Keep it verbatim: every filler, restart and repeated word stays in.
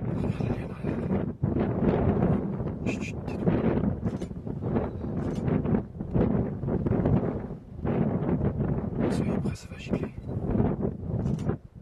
Chut, chut, tais-toi. Soyez prêts, ça va gicler.